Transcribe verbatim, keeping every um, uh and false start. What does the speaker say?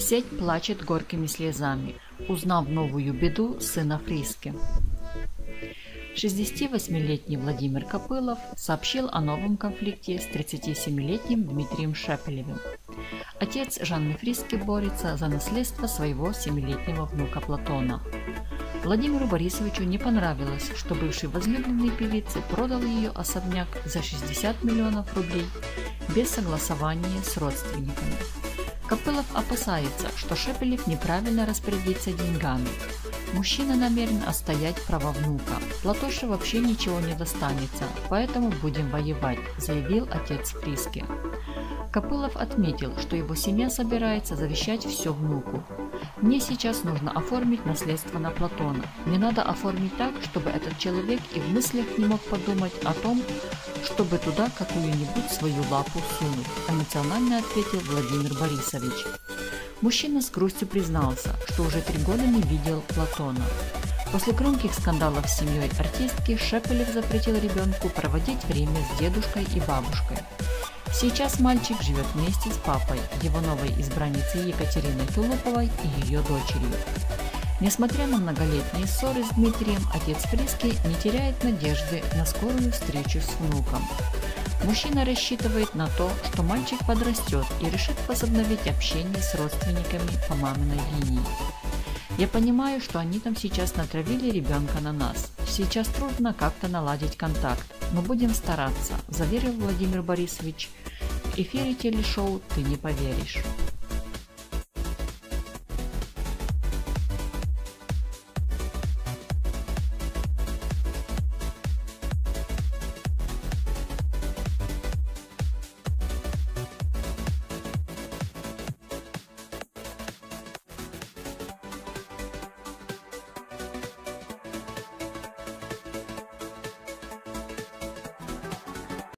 Сеть плачет горькими слезами, узнав новую беду сына Фриске. шестидесятивосьмилетний Владимир Копылов сообщил о новом конфликте с тридцатисемилетним Дмитрием Шепелевым. Отец Жанны Фриске борется за наследство своего семилетнего внука Платона. Владимиру Борисовичу не понравилось, что бывший возлюбленный певицы продал ее особняк за шестьдесят миллионов рублей без согласования с родственниками. Копылов опасается, что Шепелев неправильно распорядится деньгами. Мужчина намерен отстоять права внука. Платоше вообще ничего не достанется, поэтому будем воевать, заявил отец Фриске. Копылов отметил, что его семья собирается завещать все внуку. Мне сейчас нужно оформить наследство на Платона. Не надо оформить так, чтобы этот человек и в мыслях не мог подумать о том, чтобы туда какую-нибудь свою лапу сунуть, эмоционально ответил Владимир Борисович. Мужчина с грустью признался, что уже три года не видел Платона. После громких скандалов с семьей артистки Шепелев запретил ребенку проводить время с дедушкой и бабушкой. Сейчас мальчик живет вместе с папой, его новой избранницей Екатериной Тулуповой и ее дочерью. Несмотря на многолетние ссоры с Дмитрием, отец Фриске не теряет надежды на скорую встречу с внуком. Мужчина рассчитывает на то, что мальчик подрастет и решит возобновить общение с родственниками по маминой линии. Я понимаю, что они там сейчас натравили ребенка на нас. Сейчас трудно как-то наладить контакт, но будем стараться, заверил Владимир Борисович. В эфире телешоу «Ты не поверишь».